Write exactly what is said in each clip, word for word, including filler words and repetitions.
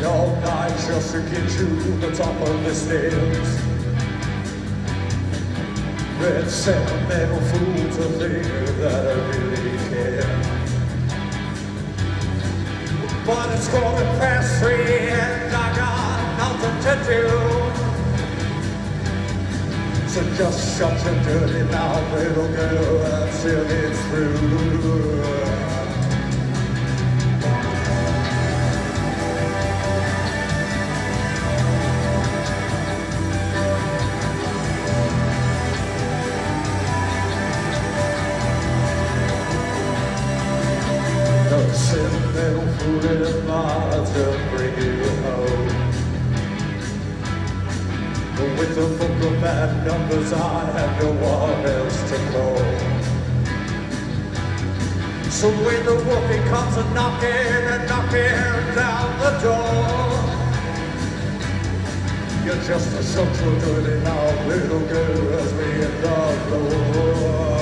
all night just to get to the top of the stairs. Red sentimental fool to think that I really care. But it's going past three and I got nothing to do. So just shut your dirty mouth, little girl, until it's through. The sentimental fool is mine to bring you home. With the book of bad numbers, I have no one else to call. So when the wolfie comes a knocking and knocking down the door, you're just a social dirty now, little girl, as we hit the floor.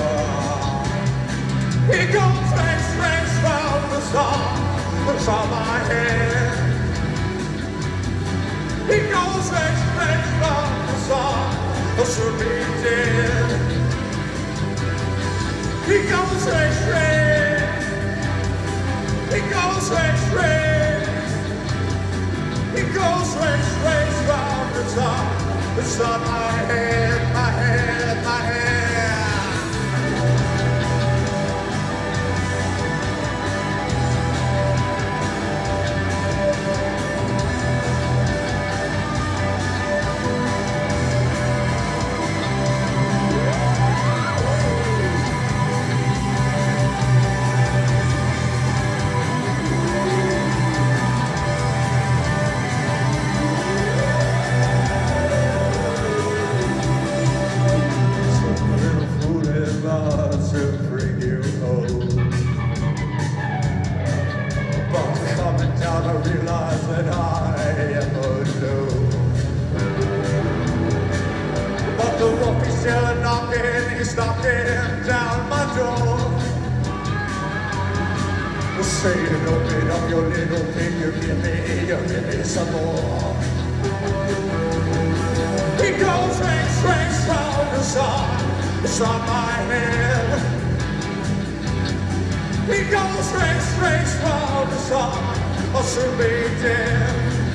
He goes race, race round the sun, looks on my head. He goes race, race round the sun, or should be dead. He goes race, race. He goes race, race. He goes race, race round the sun. It's on my head, my head, my head. I realize that I am alone. But the wolf is still knocking, he's knocking down my door. Well, say it, open up your little thing, you give me, you give me some more. He goes race, race round the sun, it's on my head. He goes race, race round the sun, I'll soon be dead.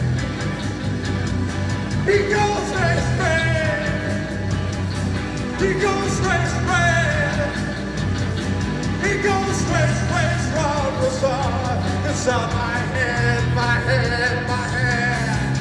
He goes race, race. He goes race, race. He goes race, race round the sun. It's on my head, my head, my head.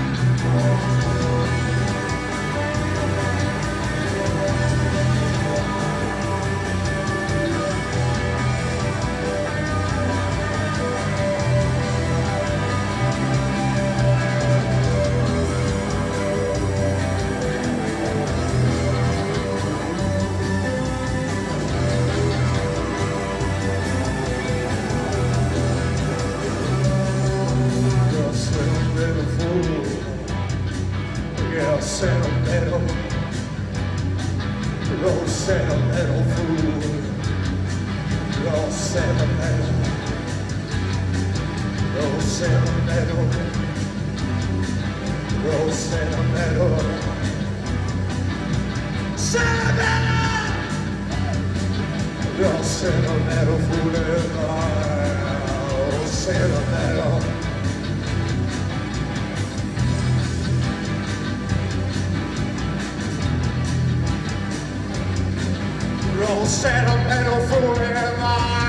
Sentimental, oh sentimental fool, oh sentimental, oh sentimental, oh sentimental, sentimental, oh sentimental fool, oh sentimental. Oh, sentimental fool am I.